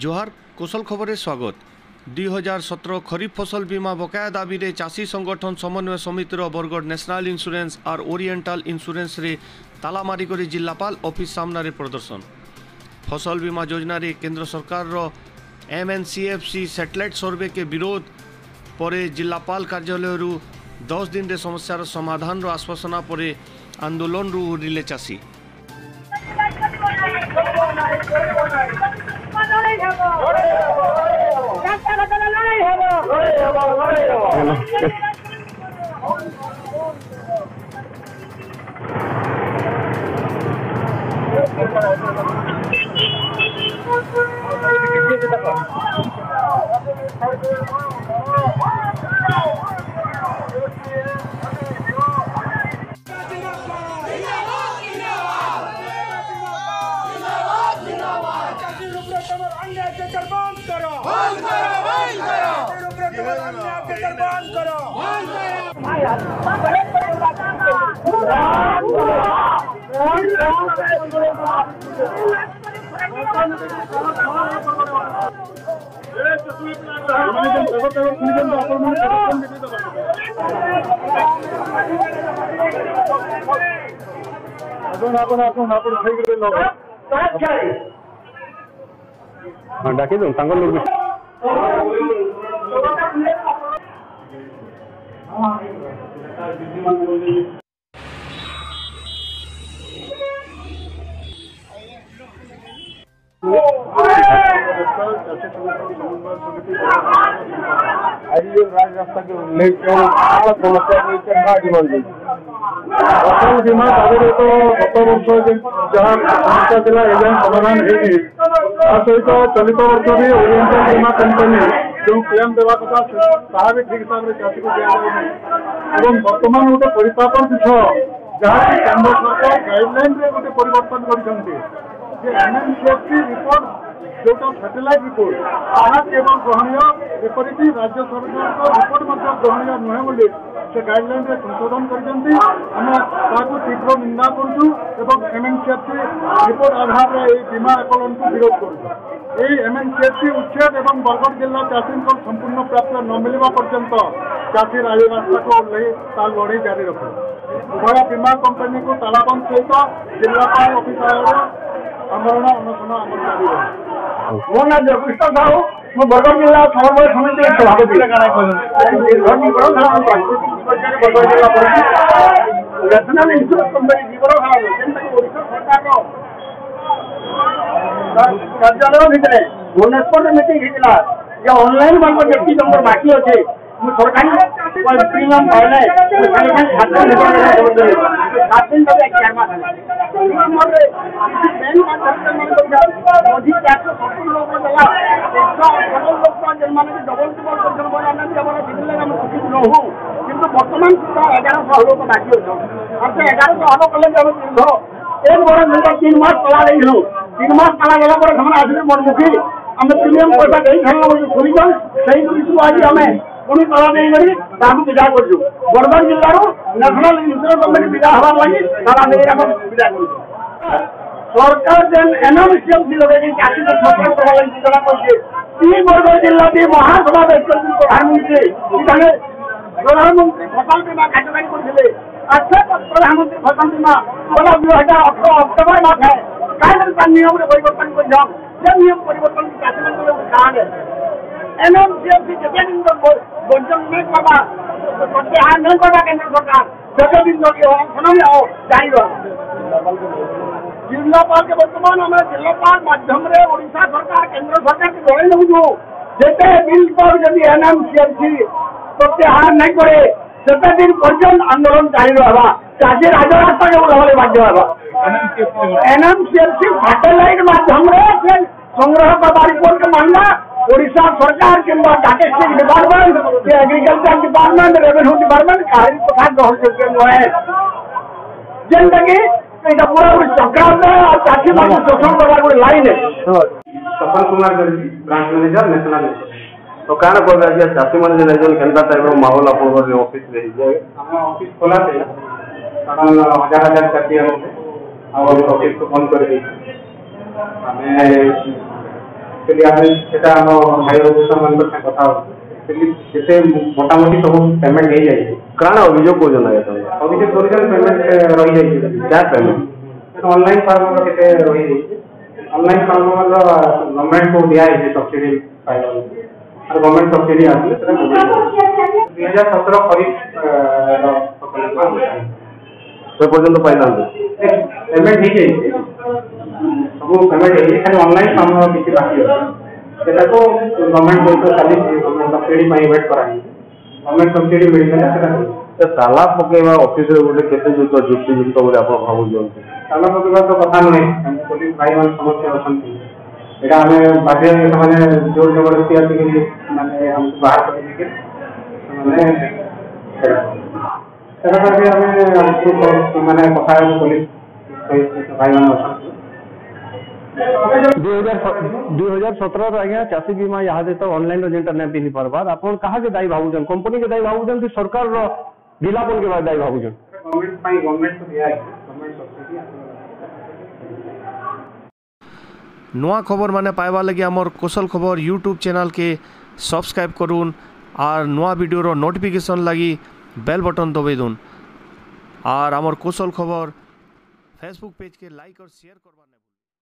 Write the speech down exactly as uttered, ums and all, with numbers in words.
जोहार कौशल खबर स्वागत। दुई हजार सतर खरीफ फसल बीमा बकाया दाबी रे चाषी संगठन समन्वय समितिर बरगढ़ नेशनल इंश्योरेंस और ओरिएंटल इंश्योरेंस रे ताला मारी कर जिलापाल ऑफिस सामने प्रदर्शन। फसल बीमा योजना रे केंद्र सरकार रो एमएनसीएफसी सैटेलाइट सर्वे के विरोध पर जिलापाल कार्यालय रु दस दिन रे समस्यार समाधान रो आश्वासना पर आंदोलन रु रिले चाषी। डाके दो तांगल लोग आज राज रास्ता के फसल बीमा दाबी तो गत वर्ष जहाँ समस्या था एवं समाधान है सहित चलित वर्ष भी ओरिएंटल बीमा कंपनी जो क्लेम देवा कथा ताहा भी ठीक हिसाब से चाषी को दिया बर्तमान गोटे परितापन विषय जहाँ केंद्र सरकार गाइडलाइन रे गोटे परिवर्तन करछन्ती रिपोर्ट जो सैटेलाइट रिपोर्ट ताहा केवल ग्रहणीय एपरिक राज्य सरकार रिपोर्ट ग्रहणीय नुहे बोली से गाइडलाइन रे संशोधन करछन्ती आम ताकू तीव्र निंदा करूँ एवं एमएनसीएफसी रिपोर्ट आधार में बीमा आकलन को विरोध करूँ। यही एमएनसीएफसी उच्छेद एवं बरगढ़ जिला चाषी संपूर्ण प्राप्त न मिलवा पर्यंत चाषी राज रास्ता को ओह्लई ता लड़े जारी रखे। उभय बीमा कंपनी को तालाबंद सहित जिलापाल ऑफिस आंदोलन अनशन आम जारी रहे। मो ना जगकृष्ण साहू मो बरगढ़ जिला समन्वय समिति सभापति नेशनल इंश्योरेंस कंपनी जीवन कार्यालय भितर भुवनेश्वर मीटिंग होता जो ऑनलाइन मार्ग जेति नंबर बाकी अच्छे सरकारी प्रीमियम पाइले सात दिन किंतु बर्तमान एगार सौ लोग बाकी अच्छे एगार सौ हल कले एक बड़ा तीन मास पला रही तीन मास पला गला आसले मनमुखी आम प्रीमियम पैसा दे सुनिछन से आज आम पुणी तला नहीं विदा कर बरगढ़ जिलूर नेशनल इंश्योरेंस कंपनी विदा हबार लगी तला नहीं विदा कर सरकार जेन एनएमसीएफसी लगे चाषी को सपोर्ट करने योजना कर बरगढ़ जिला की महासभा प्रधानमंत्री प्रधानमंत्री फसल बीमा कार्यकारी करते अच्छे प्रधानमंत्री फसल बीमा गला दुई हजार अठर अक्टोबर मास है कहीं नियम परिवर्तन कर नियम परिवर्तन चाषी कारण एनएमसीएफसी जगह दिन बंचन नहीं करवा प्रत्याहार नहीं करवा केंद्र सरकार जगह दिन जारी रहा जिलापाल के वर्तमान आम जिलापाल माध्यम ओडिशा सरकार केंद्र सरकार के जड़े नौ जिते बिल पर जब एनएमसीएफसी प्रत्याहार नहीं करे से दिन पर्यटन आंदोलन जारी रहा चाषी राजरास्ता के ओह्लवाई बाध्य होगा। एनएमसीएफसी सैटेलाइट माध्यम संग्रह करवा रिपोर्ट के मांगा ओडिशा सरकार के statistics department agriculture department revenue department कहानी कथा ग्रहण करते नुहे जेनटा कि पूरा चक्रांत और चाषी मान शोषण करवार गोटे लाइन है। Sapan Kumar branch manager national तो क्या कहते हैं चाषी मैंने रेजन के टाइप माहौल आप ऑफिस में आम ऑफिस खोला थे हजार हजार चाषी ऑफिस को बंद कर एक्चुअली आमे सेटा हम हाई ऑफिसर मान से कथा एक्चुअली जैसे मोटामोटी सब पेमेंट हो जाए काना अभियोग को जना है अभियोग ओरिजिनल पेमेंट रही जाए क्या पेमेंट ऑनलाइन फार्म केते रही जाए ऑनलाइन फार्म गवर्नमेंट को दिया है सब्सिडी पाइबा और गवर्नमेंट सब्सिडी आसी सेटा दो हज़ार सत्रह खरीफ से पर्यंत पाइला पेमेंट हो जाए सब पेमेंट हो खाली ऑनलाइन फार्म किसी बाकी है सेटा को गवर्नमेंट को खाली गवर्नमेंट सब्सिडी पाई वेट कराई गवर्नमेंट सब्सिडी मिलले सेटा ताला पकेवा ऑफिस रे गोटे केते जुक्त जुक्ति जुक्त बोले आपण भाबु जोंती ताला पकेवा तो कथा नहीं पुलिस भाई मान समस्या अछंती एटा हमें बाध्य माने जोर जबरदस्ती आती कि माने हम बाहर कर के माने सेटा करके हमें हमको माने कथा पुलिस भाई मान अछंती दुई हजार सत्रह आज्ञा चाषी बीमा यहाँ तो ऑनलाइन जेनटा नहीं पिनी पार्बार आपन कहा के दायी भावुन कंपनी के दायी भावुन कि सरकार रो ढिलापन के बाद दायी भावुन गवर्नमेंट पाई गवर्नमेंट तो दिया है गवर्नमेंट सब्सिडी नुआ खबर माने पाइबा लगी आमर कौशल खबर यूट्यूब चैनल के सब्सक्राइब करूँ और नुआ वीडियो रो नोटिफिकेशन लगी बेल बटन दबाई दून और आमर कौशल खबर फेसबुक पेज के लाइक और शेयर करवा